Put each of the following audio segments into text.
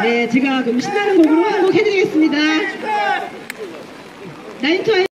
네, 제가 좀 신나는 곡으로 한 곡 해드리겠습니다. 나인투아이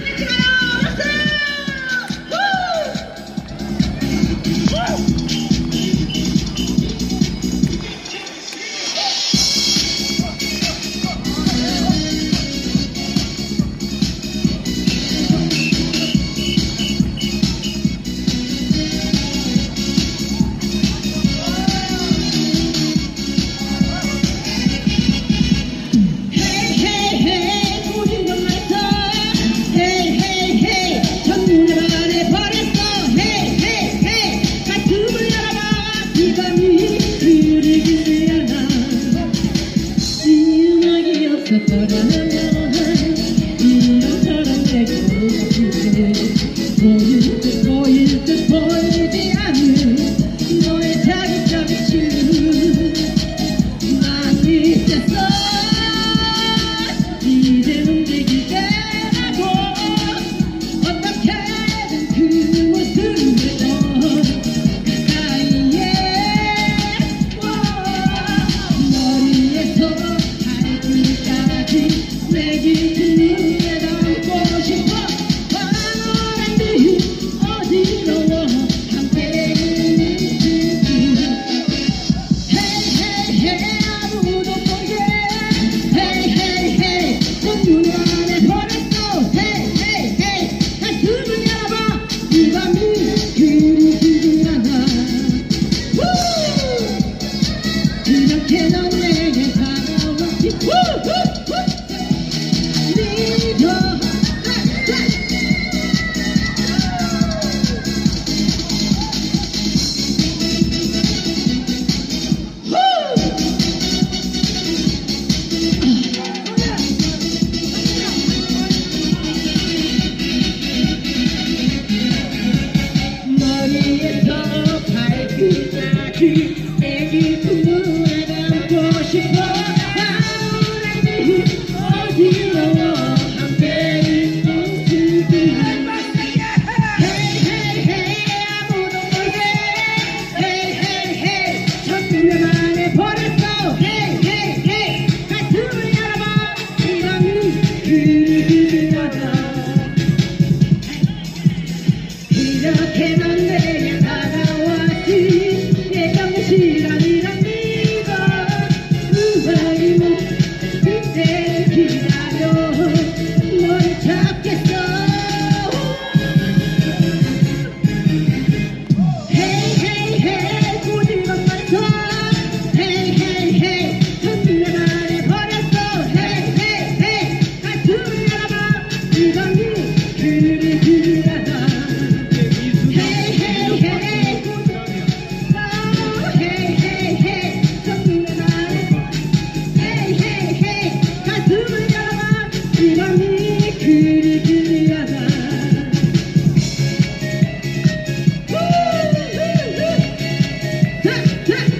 보일 듯 보이지 않는 너의 자극적인 춤 난 미쳤어 이제 움직일 때라고 어떻게든 그 모습을 더 가까이에 머리에서 발끝까지 내 깊은 눈에 담고 싶어 이렇게 넌 내게 다가왔지 믿어 머리에서 발끝까지 내 깊은 눈에 담고 싶어 아무래도 어지러워 함께 있는 그들 Hey hey hey 아무도 모르게 Hey hey hey 첫눈에 반해버렸어 Hey hey hey 가슴을 열어봐 이런 그들하다 이렇게 넌 내게 다가왔지 예정된 시간이란 믿어 음악이 못 그때를 기다려 널 찾겠어 Hey hey hey 꼬집은 말서 Hey hey hey 첫눈에 반해버렸어 Hey hey hey 가슴을 열어봐 이건 그들하다 그리하다